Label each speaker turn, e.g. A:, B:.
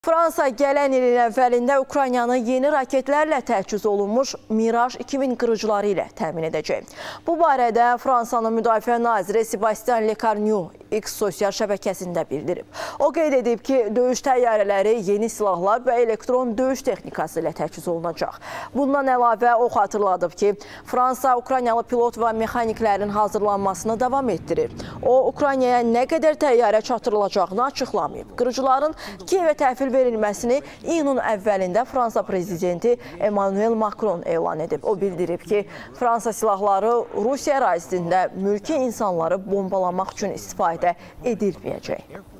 A: Fransa gələn ilin əvvəlində Ukraynanı yeni raketlərlə təchiz olunmuş Miraj 2000 qırıcıları ilə təmin edəcək. Bu barədə Fransanın Müdafiə naziri Sébastien Lecornu X sosial şəbəkəsində bildirib. O qeyd edib ki, döyüş təyyarələri yeni silahlar və elektron döyüş texnikası ilə təchiz olunacaq. Bundan əlavə o xatırladıb ki, Fransa Ukraynalı pilot və mexaniklərin hazırlanmasını davam etdirir. O, Ukraynaya nə qədər təyyarə çatdırılacağını açıqlamayıb. Qırıcıların Kiyevə təhvil verilməsini iyunun əvvəlində Fransa prezidenti Emmanuel Macron elan edib. O bildirib ki, Fransa silahları Rusiya ərazisində mülki insanları bombalamaq üçün istifadə edilməyəcək.